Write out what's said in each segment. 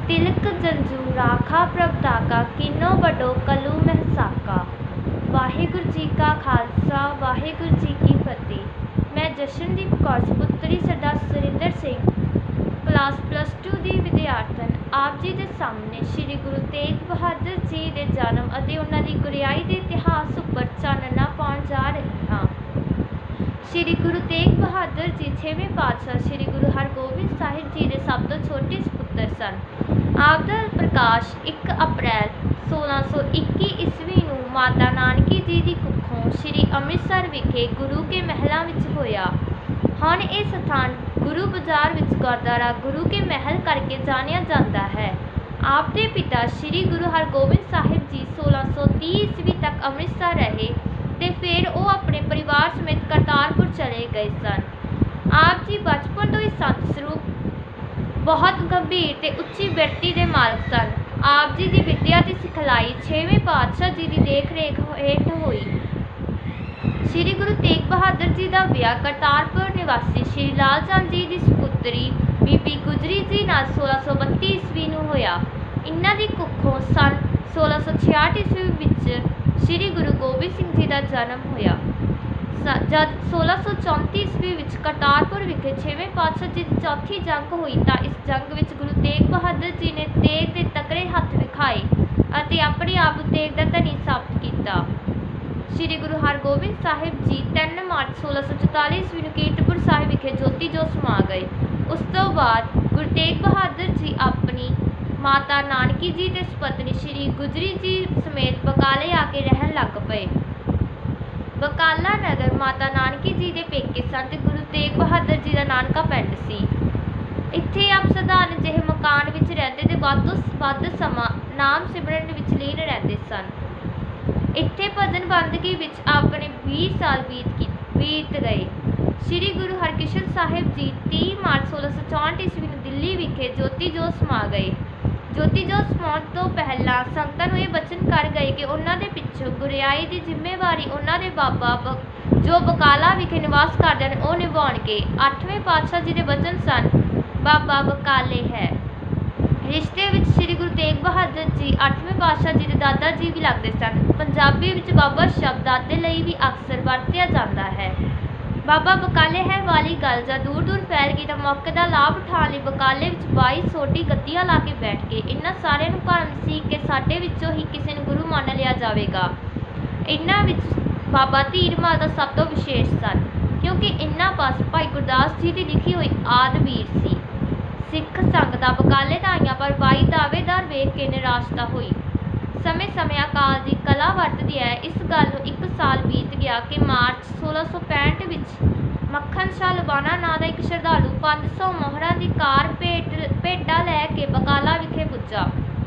तिलक जंजू राखा प्रभ धागा किनो वडो कलू महसाका। वाहिगुरू जी का खालसा वाहिगुरू जी की फतेह। मैं जशनदीप कौर पुत्री सरदार सुरिंदर सिंह क्लास +2 ਦੀ ਵਿਦਿਆਰਥਣ ਆਪ ਜੀ ਦੇ ਸਾਹਮਣੇ ਸ਼੍ਰੀ ਗੁਰੂ ਤੇਗ ਬਹਾਦਰ ਜੀ ਦੇ ਜਨਮ ਅਤੇ ਉਹਨਾਂ ਦੀ ਗੁਰਿਆਈ ਦੇ ਇਤਿਹਾਸ ਉੱਪਰ ਚਾਨਣਾ ਪਾਉਣ ਜਾ ਰਹੀ ਹਾਂ। ਸ਼੍ਰੀ ਗੁਰੂ ਤੇਗ ਬਹਾਦਰ ਜੀ 6ਵੇਂ ਪਾਤਸ਼ਾਹ ਸ਼੍ਰੀ ਗੁਰੂ ਹਰਗੋਬਿੰਦ ਸਾਹਿਬ ਜੀ ਦੇ ਸਭ ਤੋਂ ਛੋਟੇ ਸੁਪੁੱਤਰ ਸਨ। ਆਪ ਦਾ ਪ੍ਰਕਾਸ਼ 1 ਅਪ੍ਰੈਲ 1621 ਈਸਵੀ ਨੂੰ ਮਾਤਾ ਨਾਨਕੀ ਜੀ ਦੀ ਕੁੱਖੋਂ ਸ਼੍ਰੀ ਅੰਮ੍ਰਿਤਸਰ ਵਿਖੇ ਗੁਰੂ ਕੇ ਮਹਿਲਾਂ ਵਿੱਚ ਹੋਇਆ। ਹੁਣ ਇਹ ਸਥਾਨ ਗੁਰੂ ਬਾਜ਼ਾਰ ਵਿੱਚ ਗੁਰਦੁਆਰਾ ਗੁਰੂ ਕੇ ਮਹਿਲ ਕਰਕੇ ਜਾਣਿਆ ਜਾਂਦਾ ਹੈ। ਆਪ ਦੇ ਪਿਤਾ ਸ਼੍ਰੀ ਗੁਰੂ ਹਰਗੋਬਿੰਦ ਸਾਹਿਬ ਜੀ 1630 ਈਸਵੀ ਤੱਕ ਅੰਮ੍ਰਿਤਸਰ ਰਹੇ ਤੇ ਫਿਰ ਉਹ ਆਪਣੇ ਪਰਿਵਾਰ ਸਮੇਤ ਕਰਤਾਰਪੁਰ ਚਲੇ ਗਏ ਸਨ। ਆਪ ਜੀ ਬਚਪਨ ਤੋਂ ਹੀ ਸੰਤ ਸਰੂਪ ਬਹੁਤ ਗੰਭੀਰ ਤੇ ਉੱਚੀ ਬਿਰਤੀ ਦੇ ਮਾਲਕ ਸਨ। ਆਪ ਜੀ ਦੀ ਵਿੱਦਿਆ ਦੀ ਸਿਖਲਾਈ 6ਵੇਂ ਪਾਤਸ਼ਾਹ ਜੀ ਦੀ ਦੇਖ ਰੇਖ ਹੇਠ ਹੋਈ। ਸ਼੍ਰੀ ਗੁਰੂ ਤੇਗ ਬਹਾਦਰ ਜੀ ਦਾ ਵਿਆਹ ਕਰਤਾਰਪੁਰ ਨਿਵਾਸੀ ਸ਼੍ਰੀ ਲਾਲ ਚੰਦ ਜੀ ਦੀ ਸੁਪੁੱਤਰੀ ਬੀਬੀ ਗੁਜਰੀ ਜੀ ਨਾਲ 1632 ਈਸਵੀ ਨੂੰ ਹੋਇਆ। ਇਹਨਾਂ ਦੀ ਕੁੱਖੋਂ ਸੰਨ 1666 ਈਸਵੀ ਵਿੱਚ ਸ਼੍ਰੀ ਗੁਰੂ ਗੋਬਿੰਦ ਸਿੰਘ ਜੀ ਦਾ ਜਨਮ ਹੋਇਆ। ਜਦ 1634 ਈਸਵੀ ਵਿੱਚ ਕਰਤਾਰਪੁਰ ਵਿਖੇ 6ਵੇਂ ਪਾਤਸ਼ਾਹ ਜੀ ਦੀ ਚੌਥੀ ਜੰਗ ਹੋਈ ਤਾਂ ਇਸ ਜੰਗ ਵਿੱਚ ਗੁਰੂ ਤੇਗ ਬਹਾਦਰ ਜੀ ਨੇ ਤੇਗ ਦੇ ਤਕੜੇ ਹੱਥ ਵਿਖਾਏ ਅਤੇ ਆਪਣੇ ਆਪ ਨੂੰ ਤੇਗ ਦਾ ਧਨੀ ਸਾਬਤ ਕੀਤਾ। ਸ਼੍ਰੀ ਗੁਰੂ ਹਰਗੋਬਿੰਦ ਸਾਹਿਬ ਜੀ 3 ਮਾਰਚ 1644 ਈਸਵੀ ਨੂੰ ਕੀਰਤਪੁਰ ਸਾਹਿਬ ਵਿਖੇ ਜੋਤੀ ਜੋਤ ਸਮਾ ਗਏ। ਉਸ ਤੋਂ ਬਾਅਦ ਗੁਰੂ ਤੇਗ ਬਹਾਦਰ ਜੀ ਆਪਣੀ ਮਾਤਾ ਨਾਨਕੀ ਜੀ ਤੇ ਸੁਪਤਨੀ ਸ਼੍ਰੀ ਗੁਜਰੀ ਜੀ ਸਮੇਤ ਬਕਾਲੇ ਆ ਕੇ ਰਹਿਣ ਲੱਗ ਪਏ। ਬਕਾਲਾ ਨਗਰ ਮਾਤਾ ਨਾਨਕੀ ਜੀ ਦੇ ਪੇਕੇ ਸਨ ਤੇ ਗੁਰੂ ਤੇਗ ਬਹਾਦਰ ਜੀ ਦਾ ਨਾਨਕਾ ਪਿੰਡ ਸੀ। ਇੱਥੇ ਆਪ ਸਧਾਰਨ ਜਿਹੇ ਮਕਾਨ ਵਿੱਚ ਰਹਿੰਦੇ ਤੇ ਵੱਧ ਸਮਾਂ ਨਾਮ ਸਿਮਰਨ ਵਿੱਚ ਲੀਨ ਰਹਿੰਦੇ ਸਨ। ਇੱਥੇ ਭਜਨ ਬੰਦਗੀ ਵਿੱਚ ਆਪਣੇ 20 ਸਾਲ ਬੀਤ ਗਏ। ਸ਼੍ਰੀ ਗੁਰੂ ਹਰਕ੍ਰਿਸ਼ਨ ਸਾਹਿਬ ਜੀ 30 ਮਾਰਚ 1664 ਈਸਵੀ ਨੂੰ ਦਿੱਲੀ ਵਿਖੇ ਜੋਤੀ ਜੋਤ ਸਮਾ ਗਏ। ਜੋਤੀ ਜੋਤ ਸਮਾਉਣ ਤੋਂ ਪਹਿਲਾਂ ਸੰਗਤਾਂ ਨੂੰ ਇਹ ਬਚਨ ਕਰ ਗਏ ਕਿ ਉਹਨਾਂ ਦੇ ਪਿੱਛੋਂ ਗੁਰਿਆਈ ਦੀ ਜ਼ਿੰਮੇਵਾਰੀ ਉਹਨਾਂ ਦੇ ਬਾਬਾ ਜੋ ਬਕਾਲਾ ਵਿਖੇ ਨਿਵਾਸ ਕਰਦੇ ਹਨ ਉਹ ਨਿਭਾਉਣਗੇ। 8ਵੇਂ ਪਾਤਸ਼ਾਹ ਜੀ ਦੇ ਬਚਨ ਸਨ ਬਾਬਾ ਬਕਾਲੇ ਹੈ। ਰਿਸ਼ਤੇ ਵਿੱਚ ਸ਼੍ਰੀ ਗੁਰੂ ਤੇਗ ਬਹਾਦਰ ਜੀ 8ਵੇਂ ਪਾਤਸ਼ਾਹ ਜੀ ਦੇ ਦਾਦਾ ਜੀ ਵੀ ਲੱਗਦੇ ਸਨ। ਪੰਜਾਬੀ ਵਿੱਚ ਬਾਬਾ ਸ਼ਬਦ ਦਾਦੇ ਲਈ ਵੀ ਅਕਸਰ ਵਰਤਿਆ ਜਾਂਦਾ ਹੈ। ਬਾਬਾ ਬਕਾਲੇ ਹੈ ਵਾਲੀ ਗੱਲ ਜਦ ਦੂਰ ਦੂਰ ਫੈਲ ਗਈ ਤਾਂ ਮੌਕੇ ਦਾ ਲਾਭ ਉਠਾਉਣ ਲਈ ਬਕਾਲੇ ਵਿੱਚ 22 ਸੋਢੀ ਗੱਦੀਆਂ ਲਾ ਕੇ ਬੈਠ ਗਏ। ਇਹਨਾਂ ਸਾਰਿਆਂ ਨੂੰ ਭਰਮ ਸੀ ਕਿ ਸਾਡੇ ਵਿੱਚੋਂ ਹੀ ਕਿਸੇ ਨੂੰ ਗੁਰੂ ਮੰਨ ਲਿਆ ਜਾਵੇਗਾ। ਇਹਨਾਂ ਵਿੱਚ ਬਾਬਾ ਧੀਰਮਲ ਦਾ ਸਭ ਤੋਂ ਵਿਸ਼ੇਸ਼ ਸਨ ਕਿਉਂਕਿ ਇਹਨਾਂ ਪਾਸ ਭਾਈ ਗੁਰਦਾਸ ਜੀ ਦੀ ਲਿਖੀ ਹੋਈ ਆਦਿ ਵੀਰ ਸੀ। ਸਿੱਖ ਸੰਗਤਾਂ ਬਕਾਲੇ ਤਾਂ ਆਈਆਂ ਪਰ 22 ਦਾਅਵੇਦਾਰ ਵੇਖ ਕੇ ਨਿਰਾਸ਼ਤਾ ਹੋਈ। ਸਮੇਂ ਅਕਾਲ ਦੀ ਕਲਾ ਵਰਤਦੀ ਹੈ। ਇਸ ਗੱਲ ਨੂੰ 1 ਸਾਲ ਬੀਤ ਗਿਆ ਕਿ ਮਾਰਚ 1665 ਵਿੱਚ ਮੱਖਣ ਸ਼ਾਹ ਲਬਾਣਾ ਨਾਂ ਦਾ ਇੱਕ ਸ਼ਰਧਾਲੂ 500 ਮੋਹਰਾਂ ਦੀ ਕਾਰ ਭੇਟਾ ਲੈ ਕੇ ਬਕਾਲਾ ਵਿਖੇ ਪੁੱਜਾ।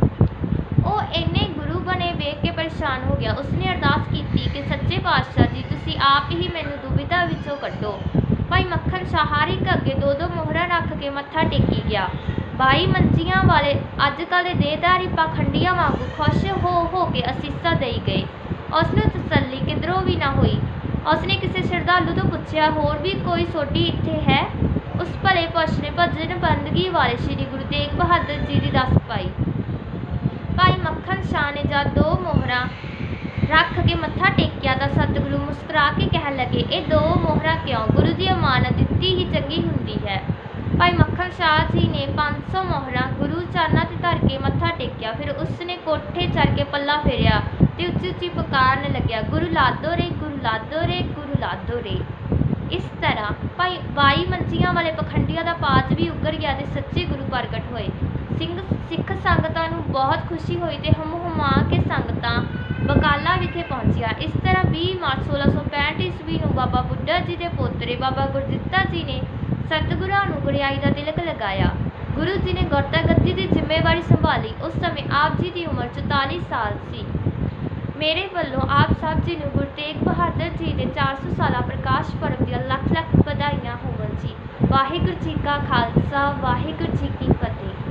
ਉਹ ਇੰਨੇ ਗੁਰੂ ਬਣੇ ਵੇਖ ਕੇ ਪਰੇਸ਼ਾਨ ਹੋ ਗਿਆ। ਉਸਨੇ ਅਰਦਾਸ ਕੀਤੀ ਕਿ ਸੱਚੇ ਪਾਤਸ਼ਾਹ ਜੀ ਤੁਸੀਂ ਆਪ ਹੀ ਮੈਨੂੰ ਦੁਵਿਧਾ ਵਿੱਚੋਂ ਕੱਢੋ। ਭਾਈ ਮੱਖਣ ਸ਼ਾਹ ਹਰ ਇੱਕ ਅੱਗੇ 2-2 ਮੋਹਰਾਂ ਰੱਖ ਕੇ ਮੱਥਾ ਟੇਕੀ ਗਿਆ। 22 ਮੰਜੀਆਂ ਵਾਲੇ ਅੱਜ ਕੱਲ੍ਹ ਦੇ ਦੇਹਧਾਰੀ ਪਾਖੰਡੀਆਂ ਵਾਂਗੂ ਖੁਸ਼ ਹੋ ਕੇ ਅਸੀਸਾਂ ਦੇਈ ਗਏ। ਉਸ ਨੂੰ ਤਸੱਲੀ ਕਿਧਰੋਂ ਵੀ ਨਾ ਹੋਈ। ਉਸਨੇ ਕਿਸੇ ਸ਼ਰਧਾਲੂ ਤੋਂ ਪੁੱਛਿਆ ਹੋਰ ਵੀ ਕੋਈ ਸੋਢੀ ਇੱਥੇ ਹੈ। ਉਸ ਭਲੇ ਪੁਰਸ਼ ਨੇ ਭਜਨ ਬੰਦਗੀ ਵਾਲੇ ਸ਼੍ਰੀ ਗੁਰੂ ਤੇਗ ਬਹਾਦਰ ਜੀ ਦੀ ਦੱਸ ਪਾਈ। ਭਾਈ ਮੱਖਣ ਸ਼ਾਹ ਨੇ ਜਦ 2 ਮੋਹਰਾਂ ਰੱਖ ਕੇ ਮੱਥਾ ਟੇਕਿਆ ਤਾਂ ਸਤਿਗੁਰੂ ਮੁਸਕਰਾ ਕੇ ਕਹਿਣ ਲੱਗੇ ਇਹ 2 ਮੋਹਰਾਂ ਕਿਉਂ? ਗੁਰੂ ਦੀ ਅਮਾਨਤ ਦਿੱਤੀ ਹੀ ਚੰਗੀ ਹੁੰਦੀ ਹੈ। ਭਾਈ ਮੱਖਣ ਸ਼ਾਹ ਜੀ ਨੇ 500 ਮੋਹਰਾਂ ਗੁਰੂ ਚਰਨਾਂ 'ਤੇ ਧਰ ਕੇ ਮੱਥਾ ਟੇਕਿਆ। ਫਿਰ ਉਸ ਨੇ ਕੋਠੇ ਚੜ੍ਹ ਕੇ ਪੱਲਾ ਫੇਰਿਆ ਤੇ ਉੱਚੀ ਉੱਚੀ ਪੁਕਾਰਨ ਲੱਗਿਆ ਗੁਰੂ ਲਾਦੋ ਰੇ ਗੁਰੂ ਲਾਦੋ ਰੇ ਗੁਰੂ ਲਾਦੋ ਰੇ। ਇਸ ਤਰ੍ਹਾਂ ਭਾਈ 22 ਮੰਜੀਆਂ ਵਾਲੇ ਪਖੰਡੀਆਂ ਦਾ ਪਾਜ ਵੀ ਉੱਗਰ ਗਿਆ ਤੇ ਸੱਚੇ ਗੁਰੂ ਪ੍ਰਗਟ ਹੋਏ। ਸਿੱਖ ਸੰਗਤਾਂ ਨੂੰ ਬਹੁਤ ਖੁਸ਼ੀ ਹੋਈ ਤੇ ਹੁਮਾ ਕੇ ਸੰਗਤਾਂ ਬਕਾਲਾ ਵਿਖੇ ਪਹੁੰਚੀਆਂ। ਇਸ ਤਰ੍ਹਾਂ 20 ਮਾਰਚ 1665 ਈਸਵੀ ਨੂੰ ਬਾਬਾ ਬੁੱਢਾ ਜੀ ਦੇ ਪੋਤਰੇ ਬਾਬਾ ਗੁਰਦਿੱਤਾ ਜੀ ਨੇ ਸਤਿਗੁਰਾਂ ਨੂੰ ਗੁਰਿਆਈ ਦਾ ਤਿਲਕ ਲਗਾਇਆ। ਗੁਰੂ ਜੀ ਨੇ ਗੁਰਤਾ ਗੱਦੀ ਦੀ ਜ਼ਿੰਮੇਵਾਰੀ ਸੰਭਾਲੀ। ਉਸ ਸਮੇਂ ਆਪ ਜੀ ਦੀ ਉਮਰ 44 ਸਾਲ ਸੀ। ਮੇਰੇ ਵੱਲੋਂ ਆਪ ਸਭ ਜੀ ਨੂੰ ਗੁਰੂ ਤੇਗ ਬਹਾਦਰ ਜੀ ਦੇ 400 ਸਾਲਾ ਪ੍ਰਕਾਸ਼ ਪੁਰਬ ਦੀਆਂ ਲੱਖ ਲੱਖ ਵਧਾਈਆਂ ਹੋਵਨ ਜੀ। ਵਾਹਿਗੁਰੂ ਜੀ ਕਾ ਖਾਲਸਾ ਵਾਹਿਗੁਰੂ ਜੀ ਕੀ ਫਤਿਹ।